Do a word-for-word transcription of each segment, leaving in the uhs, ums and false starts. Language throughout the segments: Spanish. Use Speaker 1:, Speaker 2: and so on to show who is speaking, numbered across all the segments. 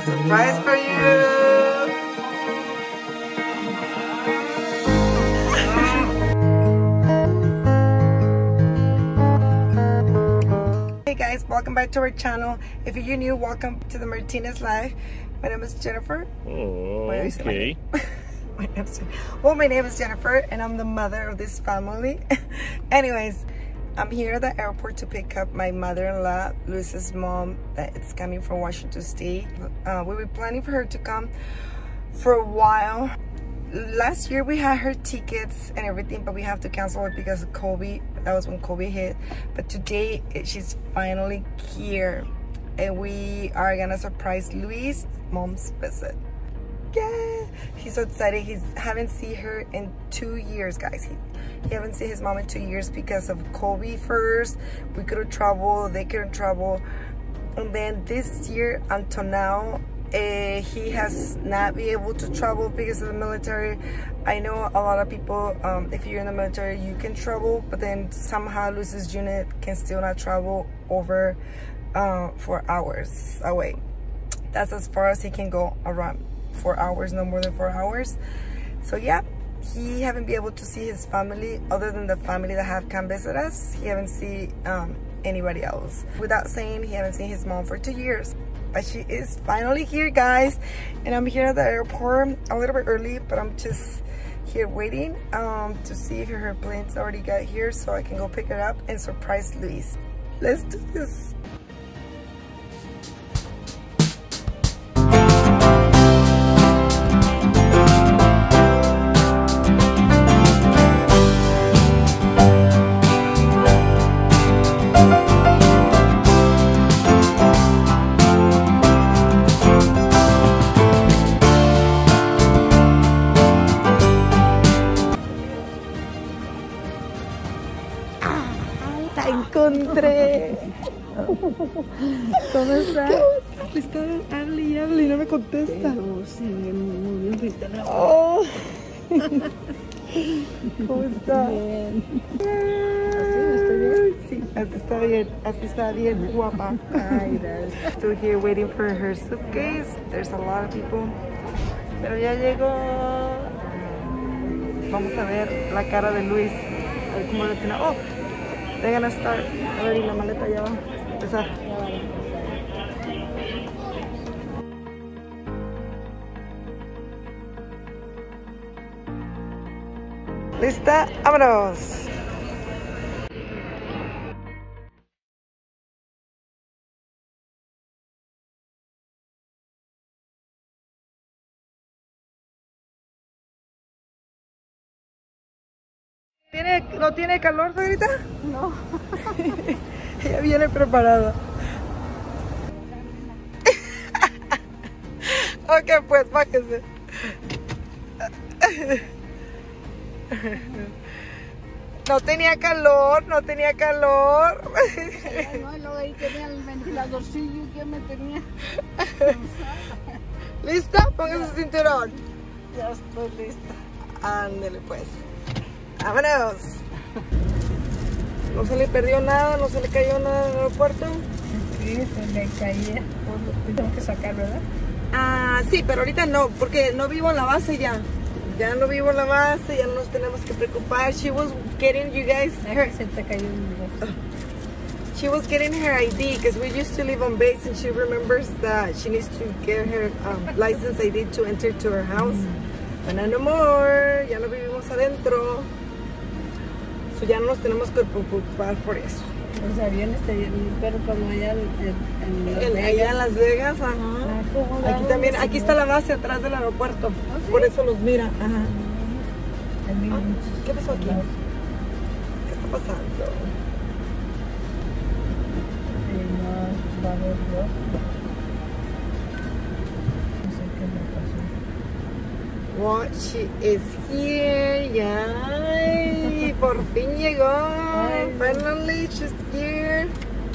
Speaker 1: surprise for you. Hey guys, welcome back to our channel. If you're new, welcome to the Martinez Life. My name is Jennifer.
Speaker 2: Oh, okay.
Speaker 1: My name's, well, my name is Jennifer and I'm the mother of this family. Anyways, I'm here at the airport to pick up my mother-in-law, Luis's mom, that it's coming from Washington State. Uh, we were planning for her to come for a while. Last year we had her tickets and everything, but we have to cancel it because of COVID. That was when COVID hit. But today it, she's finally here, and we are gonna surprise Luis' mom's visit. Yeah, he's so excited. He haven't seen her in two years, guys. He, he haven't seen his mom in two years because of COVID first. We couldn't travel, they couldn't travel. And then this year until now, uh, he has not been able to travel because of the military. I know a lot of people, um, if you're in the military, you can travel, but then somehow Luis's unit can still not travel over uh, four hours away. That's as far as he can go around. Four hours, no more than four hours. So yeah, he haven't been able to see his family other than the family that have come visit us. He haven't seen um, anybody else. Without saying, he haven't seen his mom for two years. But she is finally here, guys. And I'm here at the airport a little bit early, but I'm just here waiting um, to see if her plane's already got here so I can go pick it up and surprise Luis. Let's do this. Encontré. ¿Cómo estás? Está hable y hable y no me contesta. Oh. ¿Cómo está?
Speaker 3: Bien.
Speaker 1: ¿Estoy bien? Sí, así está bien. Así está bien, guapa. Ay, still here waiting for her suitcase. There's a lot of people. Pero ya llegó. Vamos a ver la cara de Luis. A ver cómo lo tiene. Oh. They're gonna start. A ver, y la maleta ya va a empezar. ¿Lista? ¡Vámonos! ¿Tiene, ¿No tiene calor, señorita?
Speaker 3: No.
Speaker 1: Ella viene preparada. Ok, pues, bájese. No tenía calor, no tenía calor.
Speaker 3: No, luego ahí tenía el ventiladorcillo que me tenía.
Speaker 1: ¿Lista? Póngase su cinturón.
Speaker 3: Ya estoy lista.
Speaker 1: Ándele, pues. ¡Vámonos! No se le perdió nada, no se le cayó nada en el aeropuerto.
Speaker 3: Sí, se me caía. Tengo que sacar, ¿verdad?
Speaker 1: Ah, sí, pero ahorita no, porque no vivo en la base ya. Ya no vivo en la base, ya no nos tenemos que preocupar. She was getting, you guys, her,
Speaker 3: Se te cayó un
Speaker 1: she was getting her I D because we used to live on base, and she remembers that she needs to get her um, license I D to enter to her house. But no more, ya no vivimos adentro. So ya no nos tenemos que preocupar por eso.
Speaker 3: Los aviones te pero como allá en, en Las
Speaker 1: El,
Speaker 3: Vegas.
Speaker 1: allá en Las Vegas, ajá.
Speaker 3: Ah, ¿cómo
Speaker 1: Aquí
Speaker 3: la
Speaker 1: también,
Speaker 3: vamos a
Speaker 1: aquí
Speaker 3: ver?
Speaker 1: está la base atrás del aeropuerto.
Speaker 3: ¿Ah, sí?
Speaker 1: Por eso los mira. Ajá.
Speaker 3: El mío.
Speaker 1: ¿Qué pasó aquí? ¿Qué está pasando?
Speaker 3: Sí, no, va a haber dos. No sé qué me pasó.
Speaker 1: What, she is here, yay, por fin llegó,
Speaker 3: Ay.
Speaker 1: finally she's here.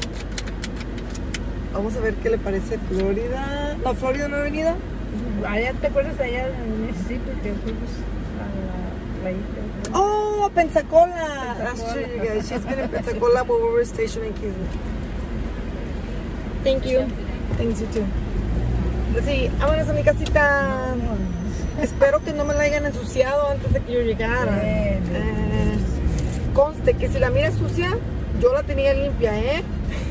Speaker 1: Vamos a ver qué le parece Florida. ¿La Florida no ha venido?
Speaker 3: Allá, ¿te acuerdas allá en Mississippi que fuimos a la playita?
Speaker 1: Oh, Pensacola. That's
Speaker 3: Pensacola.
Speaker 1: true, you guys. She's been in Pensacola when we were stationed in Kingston. Thank you. Thanks, you too. Sí, vámonos a mi casita. Espero que no me la hayan ensuciado antes de que yo llegara.
Speaker 3: Bien.
Speaker 1: Eh, conste que si la mira sucia, yo la tenía limpia, ¿eh?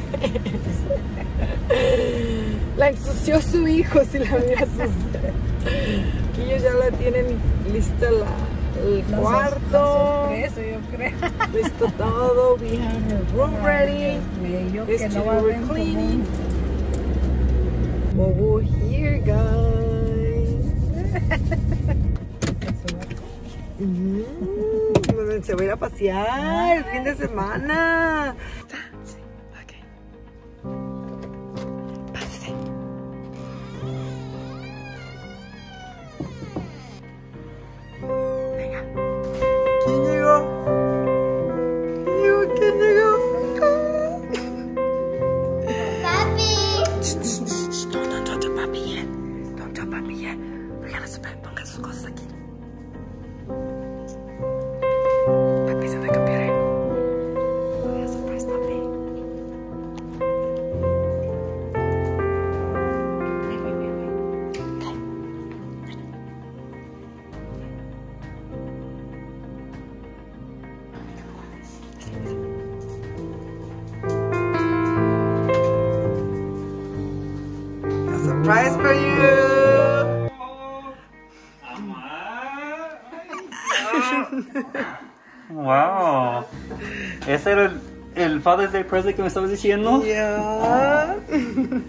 Speaker 1: La ensució su hijo si la mira sucia. Aquí ellos ya la tienen lista la, el
Speaker 3: La
Speaker 1: cuarto.
Speaker 3: sor- la sorpresa, yo creo.
Speaker 1: Listo todo. We have her room ready.
Speaker 3: Yo
Speaker 1: It's
Speaker 3: que no
Speaker 1: to
Speaker 3: va a
Speaker 1: do
Speaker 3: ver
Speaker 1: cleaning. Well, we're here, guys. Mm, se va a ir a pasear el fin de semana. Sí, ok. Pásese. Venga. ¿Quién llegó? ¿Quién llegó? ¿Quién llegó?
Speaker 4: Papi.
Speaker 1: Don't, don't touch a papi yet. Don't touch papi yet. We're gonna spend, ponga sus cosas aquí. Papi's in the computer. Voy a surprise papi. Wait, wait, wait, wait. Okay. A surprise for you.
Speaker 2: Wow. ¿Ese era el, el Father's Day present que me estabas diciendo?
Speaker 1: Yeah.
Speaker 2: Mm.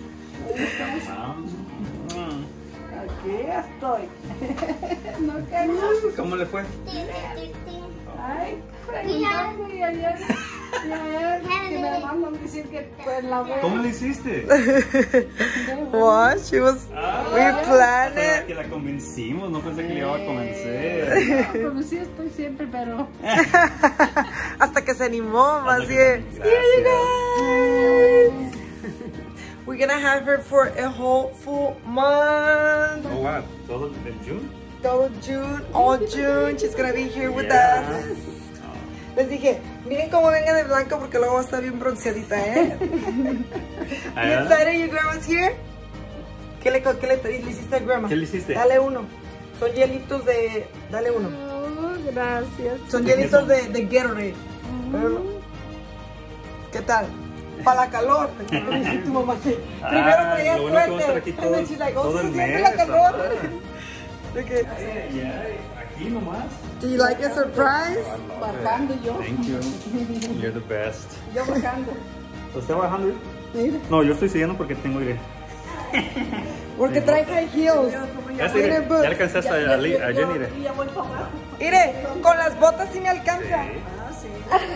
Speaker 3: Aquí estoy. No
Speaker 2: ¿Cómo le fue?
Speaker 3: Ay, preguntando y ayer, y ayer que me mandan decir que pues la voy.
Speaker 2: ¿Cómo le hiciste?
Speaker 1: What? She was. We planned
Speaker 2: Hasta
Speaker 1: it.
Speaker 2: que la convencimos, no pensé que le iba a convencer.
Speaker 3: Pero sí estoy siempre, pero
Speaker 1: Hasta que se animó, más
Speaker 2: que
Speaker 1: bien.
Speaker 2: se-
Speaker 1: Here you guys. We're gonna have her for a whole full month.
Speaker 2: Oh, wow. ¿Todo en June?
Speaker 1: Todo June, all June. She's gonna be here with
Speaker 2: Yeah.
Speaker 1: us. Les dije, miren cómo venga de blanco porque luego va a estar bien bronceadita, ¿eh? You
Speaker 2: Ah,
Speaker 1: excited your grandma's here? ¿Qué le, qué le, le hiciste a grandma?
Speaker 2: ¿Qué le hiciste?
Speaker 1: Dale uno. Son hielitos de... Dale uno.
Speaker 3: oh, gracias.
Speaker 1: Son
Speaker 2: ¿De qué
Speaker 1: hielitos
Speaker 2: son?
Speaker 1: de, de Gatorade. Pero- ¿Qué tal? Para la calor. Tu mamá que primero
Speaker 2: Ah,
Speaker 1: traía
Speaker 2: lo bueno que va a estar
Speaker 1: suéter.
Speaker 2: aquí
Speaker 1: And
Speaker 2: todo-
Speaker 1: then she's like, oh,
Speaker 2: todo
Speaker 1: sí,
Speaker 2: el
Speaker 1: siempre
Speaker 2: mes,
Speaker 1: la calor.
Speaker 2: papá.
Speaker 1: De que,
Speaker 2: Yeah, aquí nomás.
Speaker 1: do you like a surprise?
Speaker 3: Bajando yo.
Speaker 2: Thank you. You're the best.
Speaker 3: Yo bajando.
Speaker 2: ¿Lo está bajando?
Speaker 1: Mira.
Speaker 2: No, yo estoy siguiendo porque tengo aire.
Speaker 1: Porque trae high heels.
Speaker 2: Ya, sí,
Speaker 1: Tiene
Speaker 2: ya
Speaker 1: boots.
Speaker 2: alcanzaste a, a, a Jenny. Ire.
Speaker 3: Y ya voy para abajo.
Speaker 1: Mire, con las botas sí me alcanza.
Speaker 3: Ah, sí.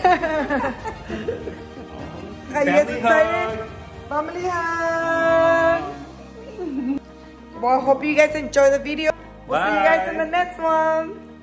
Speaker 1: Are you guys
Speaker 2: Family
Speaker 1: excited?
Speaker 2: hug.
Speaker 1: Family hug. Well, I hope you guys enjoy the video. We'll see you guys
Speaker 2: Bye.
Speaker 1: in the next one.